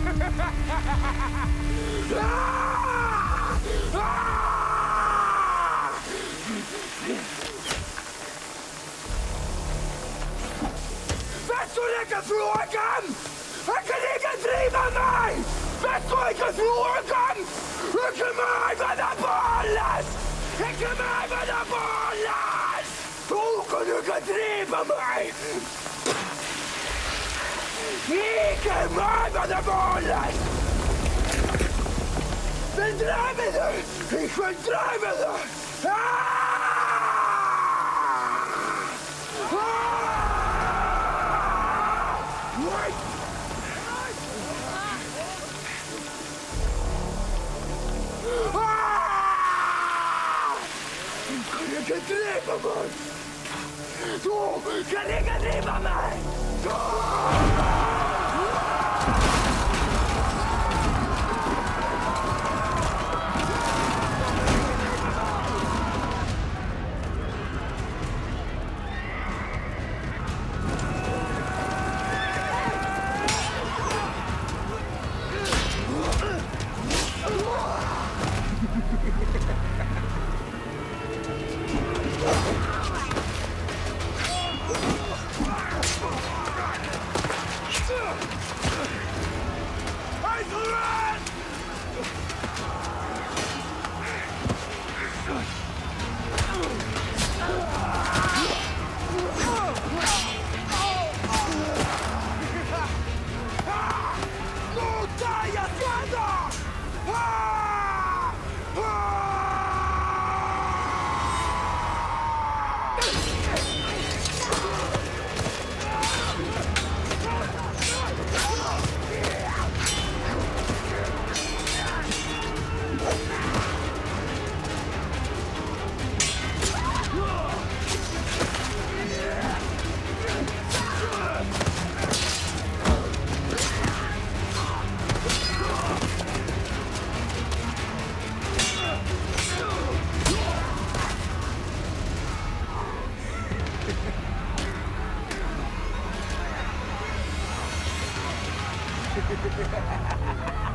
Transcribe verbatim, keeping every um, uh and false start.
Vet du ikke frågan? Jeg kan ikke drive meg! Vet du ikke frågan? Ikke meg med det bolles! Ikke meg med det bolles! Du kan ikke drive meg! Ikke meg med det bolles! Men drev du! Ikke drev du! Kan ikke drepe meg! Du kan ikke drepe meg! Ha ha ha ha!